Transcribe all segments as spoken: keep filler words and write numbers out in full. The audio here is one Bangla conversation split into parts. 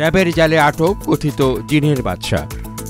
র্যাবের জালে আটক কথিত জিনের বাদশা।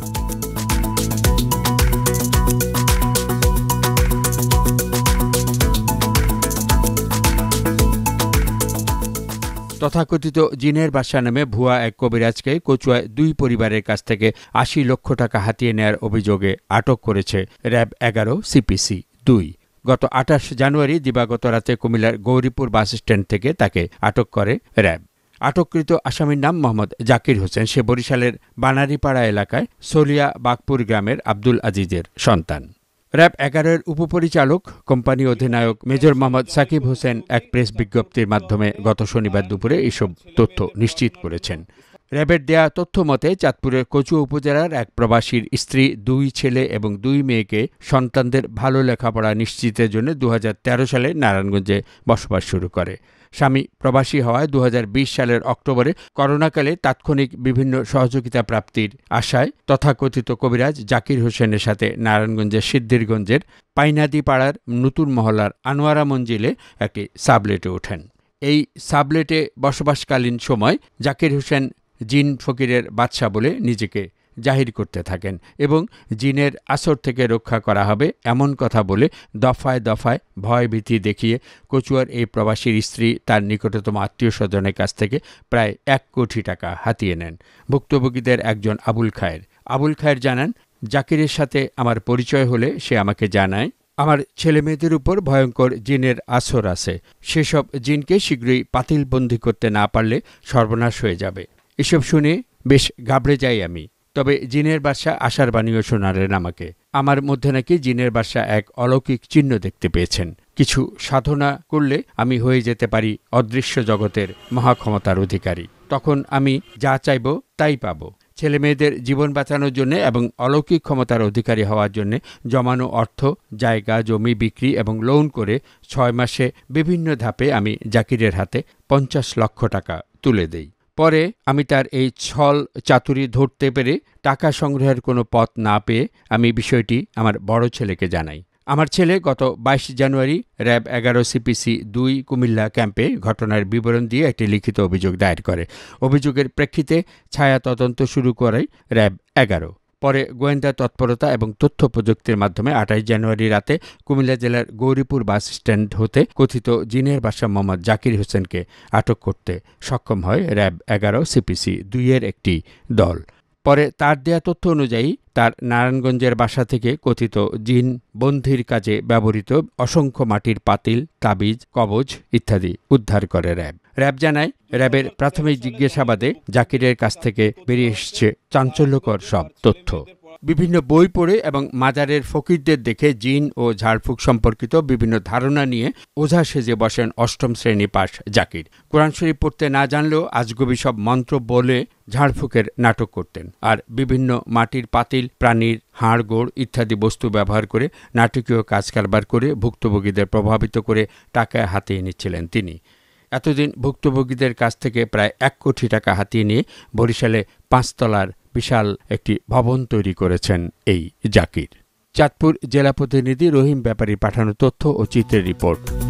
তথাকথিত জিনের বাদশা নামে ভুয়া এক কবিরাজকে কচুয়ায় দুই পরিবারের কাছ থেকে আশি লক্ষ টাকা হাতিয়ে নেয়ার অভিযোগে আটক করেছে র্যাব এগারো সিপিসি দুই। গত আঠাশ জানুয়ারি দিবাগত রাতে কুমিল্লার গৌরীপুর বাসস্ট্যান্ড থেকে তাকে আটক করে র্যাব। আটককৃত আসামির নাম মোহাম্মদ জাকির হোসেন। সে বরিশালের বানারীপাড়া এলাকায় সলিয়া বাগপুর গ্রামের আব্দুল আজিজের সন্তান। র্যাব এগারোর উপপরিচালক কোম্পানি অধিনায়ক মেজর মোহাম্মদ সাকিব হোসেন এক প্রেস বিজ্ঞপ্তির মাধ্যমে গত শনিবার দুপুরে এসব তথ্য নিশ্চিত করেছেন। র্যাবের দেয়া তথ্য মতে চাঁদপুরের কচুয়া উপজেলার এক প্রবাসীর স্ত্রী দুই ছেলে এবং দুই মেয়েকে সন্তানদের ভালো লেখাপড়া নিশ্চিতের জন্য দু হাজার তেরো সালে নারায়ণগঞ্জে বসবাস শুরু করে। স্বামী প্রবাসী হওয়ায় দু হাজার বিশ সালের অক্টোবরে করোনাকালে তাৎক্ষণিক বিভিন্ন সহযোগিতা প্রাপ্তির আশায় তথাকথিত কবিরাজ জাকির হোসেনের সাথে নারায়ণগঞ্জের সিদ্ধিরগঞ্জের পাইনাদি পাড়ার নতুন মহল্লার আনোয়ারা মঞ্জিলে একটি সাবলেটে ওঠেন। এই সাবলেটে বসবাসকালীন সময় জাকির হোসেন জিন ফকিরের বাদশা বলে নিজেকে জাহির করতে থাকেন এবং জিনের আসর থেকে রক্ষা করা হবে এমন কথা বলে দফায় দফায় ভয়ভীতি দেখিয়ে কচুয়ার এই প্রবাসীর স্ত্রী তার নিকটতম আত্মীয় স্বজনের কাছ থেকে প্রায় এক কোটি টাকা হাতিয়ে নেন। ভুক্তভোগীদের একজন আবুল খায়ের আবুল খায়ের জানান, জাকিরের সাথে আমার পরিচয় হলে সে আমাকে জানায় আমার ছেলেমেয়েদের উপর ভয়ঙ্কর জিনের আসর আছে, সেসব জিনকে শীঘ্রই পাতিলবন্দি করতে না পারলে সর্বনাশ হয়ে যাবে। এসব শুনে বেশ ঘাবড়ে যাই আমি। তবে জিনের বাদশা আশার বাণীও শোনালেন আমাকে। আমার মধ্যে নাকি জিনের বাদশা এক অলৌকিক চিহ্ন দেখতে পেয়েছেন। কিছু সাধনা করলে আমি হয়ে যেতে পারি অদৃশ্য জগতের মহাক্ষমতার অধিকারী। তখন আমি যা চাইব তাই পাব। ছেলে মেয়েদের জীবন বাঁচানোর জন্য এবং অলৌকিক ক্ষমতার অধিকারী হওয়ার জন্য জমানো অর্থ, জায়গা জমি বিক্রি এবং লোন করে ছয় মাসে বিভিন্ন ধাপে আমি জাকিরের হাতে পঞ্চাশ লক্ষ টাকা তুলে দেই। পরে আমি তার এই ছল চাতুরি ধরতে পেরে টাকা সংগ্রহের কোনো পথ না পেয়ে আমি বিষয়টি আমার বড় ছেলেকে জানাই। আমার ছেলে গত বাইশ জানুয়ারি র্যাব এগারো সিপিসি দুই কুমিল্লা ক্যাম্পে ঘটনার বিবরণ দিয়ে একটি লিখিত অভিযোগ দায়ের করে। অভিযোগের প্রেক্ষিতে ছায়া তদন্ত শুরু করে র্যাব এগারো। পরে গোয়েন্দা তৎপরতা এবং তথ্য প্রযুক্তির মাধ্যমে আঠাশ জানুয়ারি রাতে কুমিল্লা জেলার গৌরীপুর বাস স্ট্যান্ড হতে কথিত জিনের বাদশা মোহাম্মদ জাকির হোসেনকে আটক করতে সক্ষম হয় র্যাব এগারো সিপিসি দুইয়ের একটি দল। পরে তার দেয়া তথ্য অনুযায়ী তার নারায়ণগঞ্জের বাসা থেকে কথিত জিন বন্ধির কাজে ব্যবহৃত অসংখ্য মাটির পাতিল, তাবিজ, কবজ ইত্যাদি উদ্ধার করে র্যাব। র্যাব জানায়, র্যাবের প্রাথমিক জিজ্ঞাসাবাদে জাকিরের কাছ থেকে বেরিয়ে এসছে চাঞ্চল্যকর সব তথ্য। বিভিন্ন বই পড়ে এবং মাজারের ফকিরদের দেখে জিন ও ঝাড়ফুঁক সম্পর্কিত বিভিন্ন ধারণা নিয়ে ওঝা সেজে বসেন অষ্টম শ্রেণী পাস জাকির। কোরআন শরীফ পড়তে না জানলেও আজগবি সব মন্ত্র বলে ঝাড়ফুঁকের নাটক করতেন। আর বিভিন্ন মাটির পাতিল, প্রাণীর হাড় গোড় ইত্যাদি বস্তু ব্যবহার করে নাটকীয় কাজ কারবার করে ভুক্তভোগীদের প্রভাবিত করে টাকা হাতিয়ে নিচ্ছিলেন তিনি। এতদিন ভুক্তভোগীদের কাছ থেকে প্রায় এক কোটি টাকা হাতিয়ে নিয়ে বরিশালে পাঁচতলার বিশাল একটি ভবন তৈরি করেছেন এই জাকির। চাঁদপুর জেলা প্রতিনিধি রহিম ব্যাপারী পাঠানো তথ্য ও চিত্রের রিপোর্ট।